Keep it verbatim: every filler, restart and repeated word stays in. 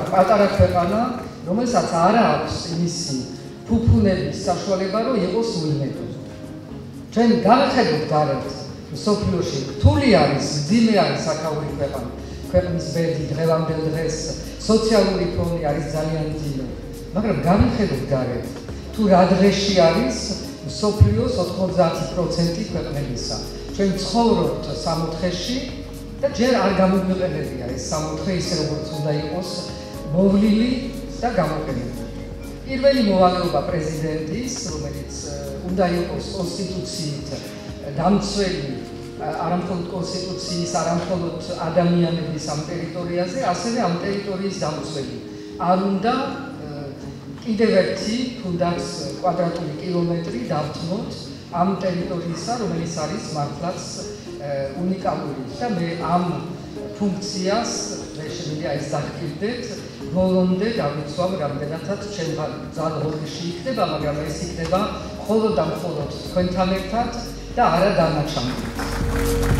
პატარა ქვეყანა, რომელსაც არ აქვს იმისი ფუფუნების საშუალება, რომ იყოს უიმედო. ჩვენ განახედოთ გარეთ, მსოფლიოში რთული არის, მძიმე არის აქაური ქვეყანა. ქვეყნის ბედი დღევანდელ დღეს სოციალური ფონი არის ძალიან მძიმე. მაგრამ განახედოთ გარეთ, თუ რა დღეში არის მსოფლიოს ოთხმოცდაათი პროცენტი ქვეყნებისა. ჩვენ ცხოვრობთ სამოთხეში და ჯერ არ გამოგვიყენებია ეს სამოთხე ისე როგორც უნდა იყოს მოვლილი და გამოყენებული. პირველი მოვალეობა პრეზიდენტის, რომელიც უნდა იყოს კონსტიტუციით დამცველი, არამხოლოდ კონსტიტუციის, არამხოლოდ ადამიანების ამ ტერიტორიაზე, ასევე ამ ტერიტორიის დამცველი. არ უნდა კიდევ ერთი თუნდაც კვადრატული კილომეტრი დავთმოთ ამ ტერიტორიისა, რომელიც არის მართლაც უნიკალური და მე ამ ფუნქციას მე შემიძლია ეს დაგკირდეთ ბოლომდე გავიცვალ რამდენადაც ჩემთან ძალღორი იქნება, მაგრამ ეს იქნება მხოლოდ და მხოლოდ თქვენთან ერთად და არა დანარჩენთან.